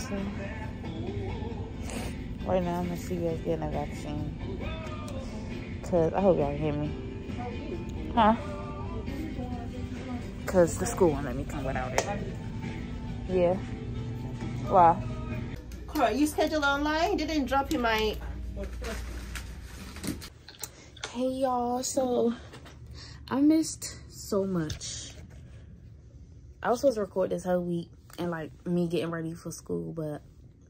honestly. Right now, I'm gonna see you guys getting a vaccine. Cause I hope y'all hear me. Huh? Cause the school won't let me come without it. Yeah. Why? Are you scheduled online? They didn't drop you my... Hey y'all, so I missed so much. I was supposed to record this whole week and like me getting ready for school, but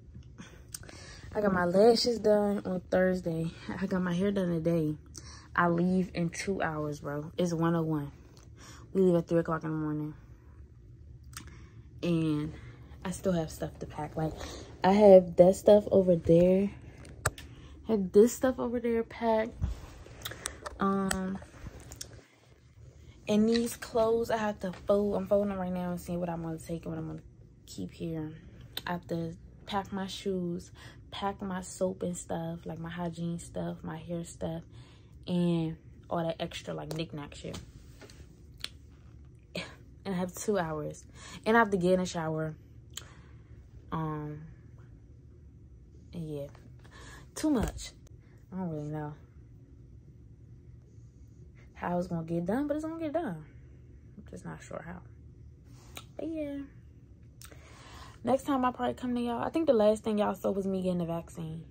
I got my lashes done on Thursday. I got my hair done today. I leave in 2 hours, bro. It's 1:01. We leave at 3 o'clock in the morning. And I still have stuff to pack. Like, I have that stuff over there. I have this stuff over there packed. And these clothes I have to fold. I'm folding them right now and seeing what I'm going to take and what I'm going to keep here. I have to pack my shoes, pack my soap and stuff, like my hygiene stuff, my hair stuff, and all that extra like knick-knack shit. And I have 2 hours. And I have to get in a shower. And yeah. Too much. I don't really know how it's gonna get done, but it's gonna get done. I'm just not sure how. But yeah. Next time I probably come to y'all. I think the last thing y'all saw was me getting the vaccine.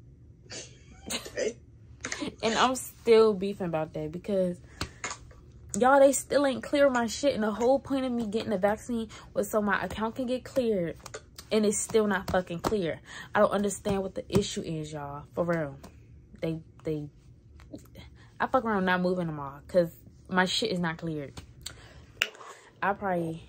And I'm still beefing about that because y'all, they still ain't clear my shit. And the whole point of me getting the vaccine was so my account can get cleared. And it's still not fucking clear. I don't understand what the issue is, y'all. For real. I fuck around not moving them all because my shit is not cleared. I'll probably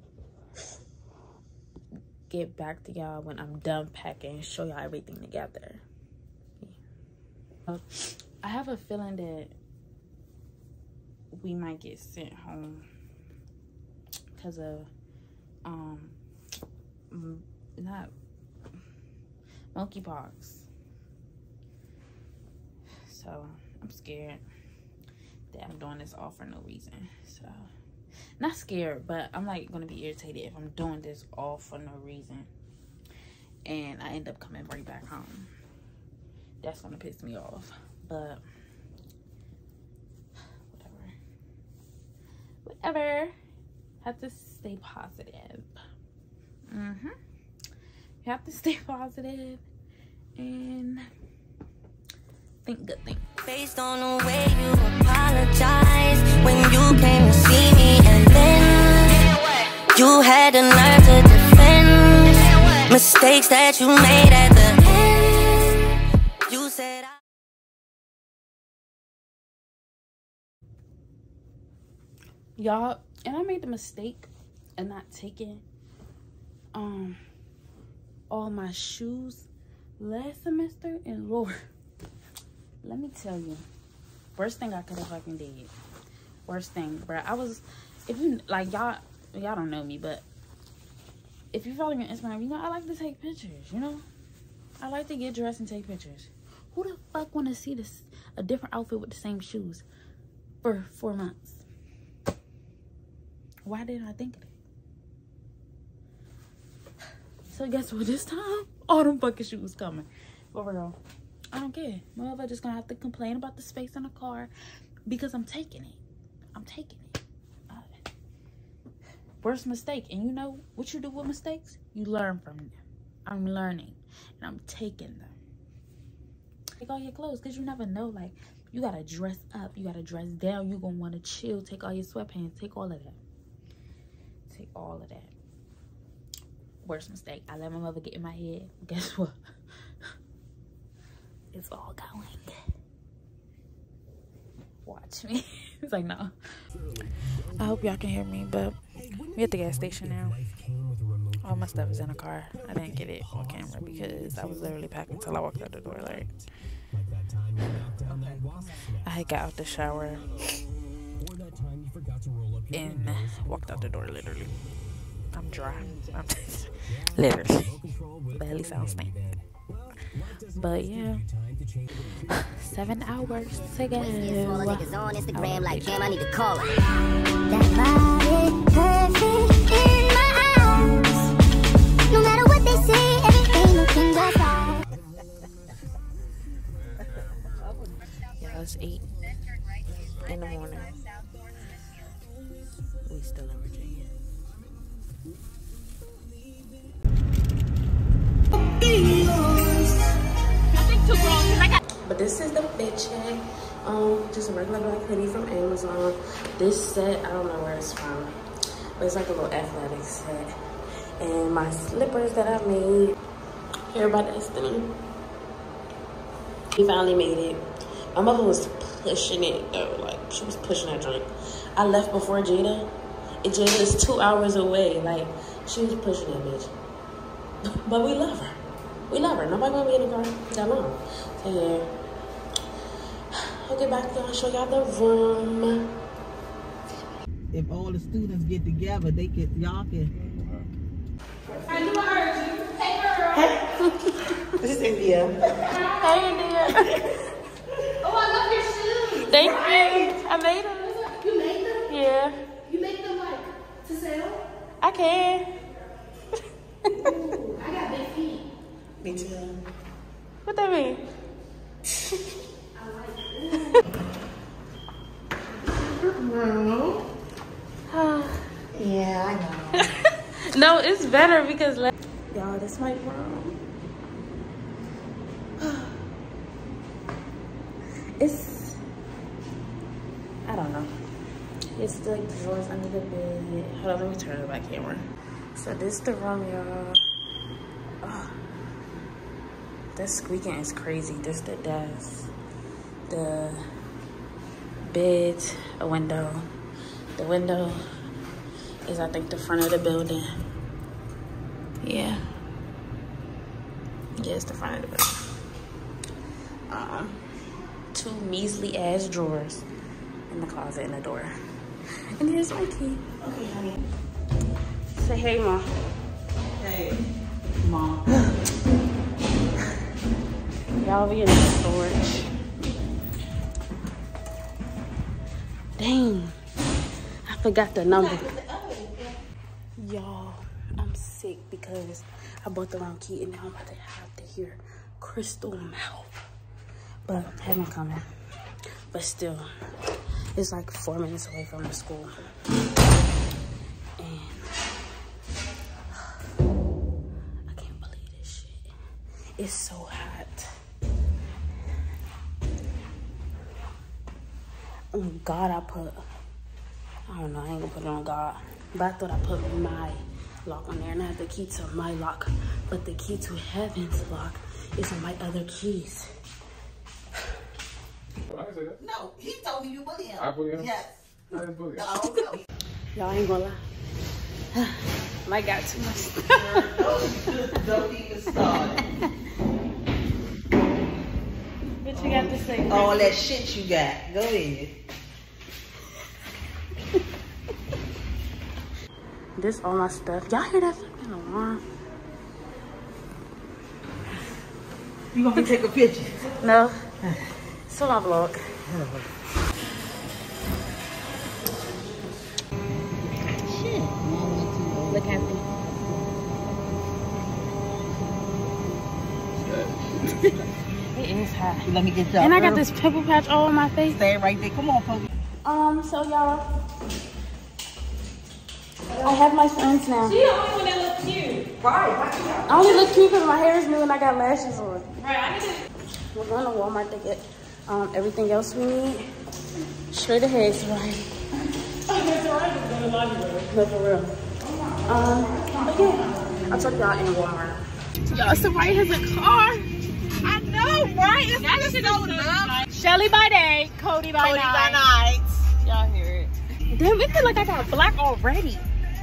get back to y'all when I'm done packing and show y'all everything together. Yeah. I have a feeling that we might get sent home because of not monkeypox. So I'm scared that I'm doing this all for no reason. So not scared, but I'm like gonna be irritated if I'm doing this all for no reason and I end up coming right back home. That's gonna piss me off. But whatever. Have to stay positive. You have to stay positive and think good things. Based on the way you apologize when you came to see me, and then you had the nerve to defend mistakes that you made at the end. You said y'all, and I made the mistake of not taking all my shoes last semester, and Lord, let me tell you, worst thing I could have fucking did. Worst thing, bro. I was, if you like, y'all don't know me, but if you follow me on Instagram, you know I like to take pictures. You know, I like to get dressed and take pictures. Who the fuck want to see a different outfit with the same shoes for 4 months? Why didn't I think of it? So guess what? This time, all them fucking shoes coming. For real. I don't care. Motherfucker just gonna have to complain about the space in the car because I'm taking it. I'm taking it. Worst mistake. And you know what you do with mistakes? You learn from them. I'm learning. And I'm taking them. Take all your clothes because you never know. Like, you gotta dress up. You gotta dress down. You're gonna want to chill. Take all your sweatpants. Take all of that. Take all of that. Worst mistake. I let my mother get in my head. Guess what? It's all going. Watch me. It's like, no. I hope y'all can hear me, but we at the gas station now. All my stuff is in the car. I didn't get it on camera because I was literally packing until I walked out the door. Like, I had got out the shower and walked out the door literally. I'm dry. I'm literally. But at least I don't stink. But yeah, 7 hours to go. niggas on Instagram like, damn, I need to call her. That body perfect in my eyes. No matter what they say, we still in Virginia. But this is the fit check. Just a regular black hoodie from Amazon. This set, I don't know where it's from, but it's like a little athletic set. And my slippers that I made here by Destiny. We finally made it. My mother was pushing it though, like she was pushing that drink. I left before Jada, and Jada is 2 hours away. Like she was pushing that bitch. But we love her. We love her. Nobody wanna be in the car that long. So yeah. I'll get back there and show y'all the room. If all the students get together, they could, y'all can. I knew I heard you. Hey, girl. This is India. Hey, India. Oh, I love your shoes. Thank you. I made them. You made them? Yeah. You make them like to sell? I can. Ooh, I got big feet. Me too. What that mean? I like it. Yeah, I know. No, it's better because y'all, this my room. It's, I don't know. It's like drawers under the bed. Hold on, let me turn the back camera. So this the room, y'all. Oh, this squeaking is crazy. This the desk, the bed, a window. The window is, I think, the front of the building. Yeah. Yeah, it's the front of the building. 2 measly ass drawers in the closet and the door. And here's my key. Okay, honey. Say hey, Mom. Hey, Mom. Y'all be in the storage. Dang. I forgot the number. Y'all, I'm sick because I bought the wrong key and now I'm about to have to hear Crystal mouth. But I haven't coming. But still, it's like 4 minutes away from the school. And I can't believe this shit. It's so hot. On God, I don't know, I ain't gonna put it on God. But I thought I put my lock on there and I have the key to my lock. But the key to heaven's lock is on my other keys. I didn't say that. No, he told me you bully him. I bully him? Yes. I didn't bully him. I don't know. Y'all ain't gonna lie. Mike got too much. Don't even start. What you got to say? All that shit you got. Go ahead. This all my stuff. Y'all hear that fucking alarm? You want me to take a picture? No. It's on my vlog. Shit. Look happy. It is hot. Let me get that. And I got this pimple patch all on my face. Stay right there. Come on, folks. So y'all, I have my friends now. She the only one that looks cute. Right. I only look cute because my hair is new and I got lashes on. Right, I need to. We're going to Walmart to get everything else we need. Straight ahead, Soraya. No, for real. But yeah, I'll talk to y'all in Walmart. Y'all, Soraya has a car. I know, right? It's so love. Shelly by day, Cody by night. Y'all hear it. Damn, we feel like I got black already.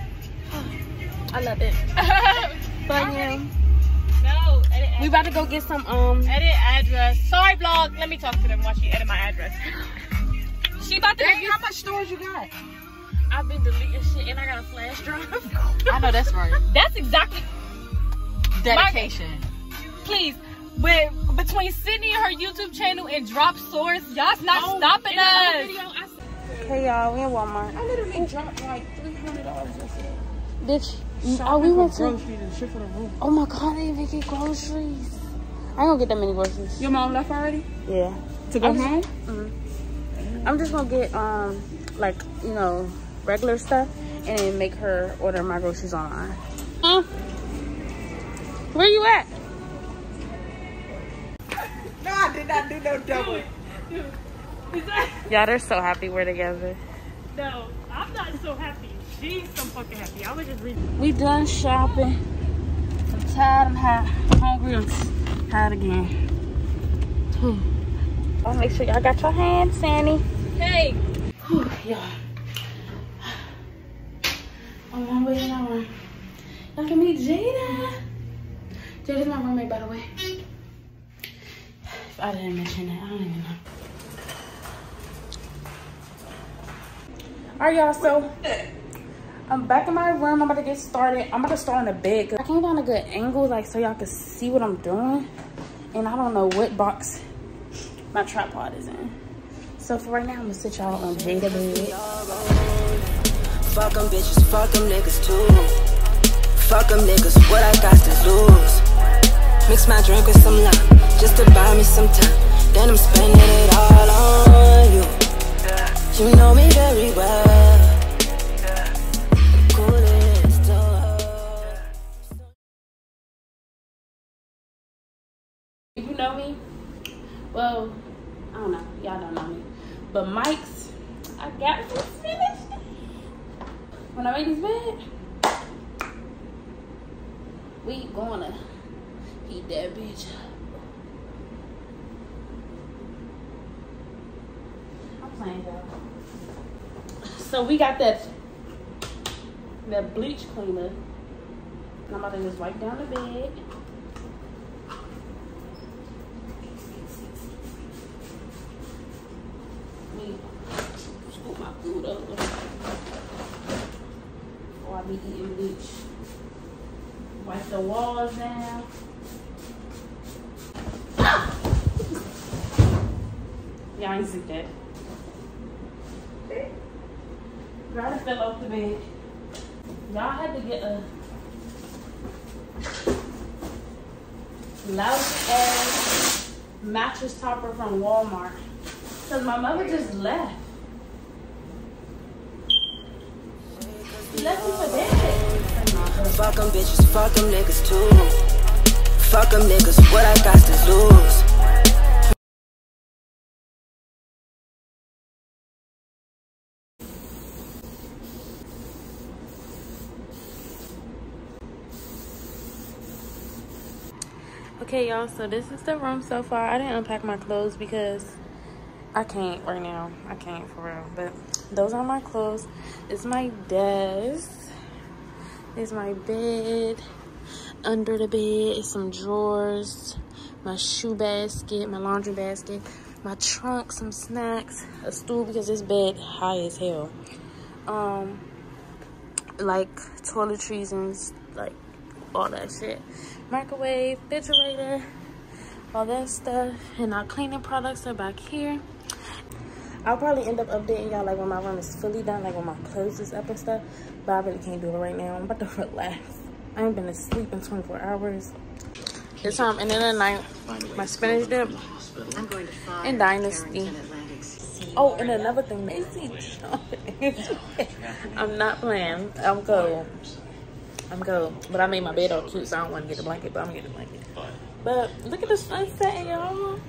I love it. But yeah. No, edit. We about to go get some Edit address. Sorry, vlog. Let me talk to them while she edit my address. She about to Dang, how much storage you got? I've been deleting shit and I got a flash drive. I know that's right. That's exactly Dedication. please. But between Sydney and her YouTube channel and Drop Source, y'all's not stopping us. Okay, y'all, we in Walmart. I literally dropped like $300 yesterday. Bitch, we went to. groceries and shit for the room. Oh my God, I didn't even get groceries. I ain't gonna get that many groceries. Your mom left already? Yeah. To go home? I'm just gonna get like, you know, regular stuff, and then make her order my groceries online. Huh? Where you at? No, I did not do no double. Y'all, they're so happy we're together. No, I'm not so happy. She's so fucking happy. I was just reading. We done shopping. I'm tired, I'm hungry, I'm tired again. I'll make sure y'all got your hands, Sandy. Hey! Y'all. On my way now. Y'all can meet Jada. Jada's my roommate, by the way. If I didn't mention that, I don't even know. Alright, y'all, so I'm back in my room. I'm about to get started. I'm about to start on the bed. I can't find a good angle, like, so y'all can see what I'm doing. And I don't know what box my tripod is in. So for right now, I'm gonna sit y'all on Jada bed. Fuck them bitches, fuck them niggas too. Fuck them niggas, what I got to lose. Mix my drink with some lime, just to buy me some time. Then I'm spending it all on you. You know me very well. Coolest dog. If you know me, well, I don't know. Y'all don't know me. But Mike's, I got this finished. When I make this bed, we gonna heat that bitch up. I'm playing, y'all. So we got that bleach cleaner. And I'm about to just wipe down the bed. Scoop my food up before I be eating bleach. Wipe the walls down. Y'all ain't see that. Girl, I fell off the bed. Y'all had to get a lousy ass mattress topper from Walmart. Cause my mother just left. She left me for dead. Fuck them bitches, fuck them niggas too. Fuck them niggas, what I got to lose. Okay, y'all, so this is the room so far. I didn't unpack my clothes because I can't right now. I can't for real. But those are my clothes. It's my desk. It's my bed. Under the bed is some drawers, my shoe basket, my laundry basket, my trunk, some snacks, a stool because this bed high as hell. Like toiletries and like all that shit. Microwave, refrigerator, all that stuff. And our cleaning products are back here. I'll probably end up updating y'all like when my room is fully done, like when my clothes is up and stuff. But I really can't do it right now. I'm about to relax. I ain't been asleep in 24 hours. It's time, and then at night, my spinach dip and Dynasty. Oh, and another thing, Macy. I'm not playing. I'm cold. I'm cold. But I made my bed all cute, so I don't want to get the blanket, but I'm going to get the blanket. But look at the sunset, y'all.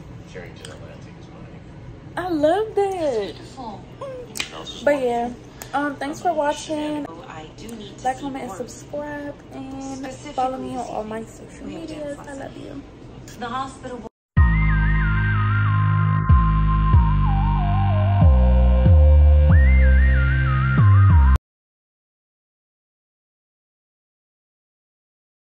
I love that. But yeah, thanks for watching. Like, comment, and subscribe, and follow me on all my social medias. I love you. The hospital.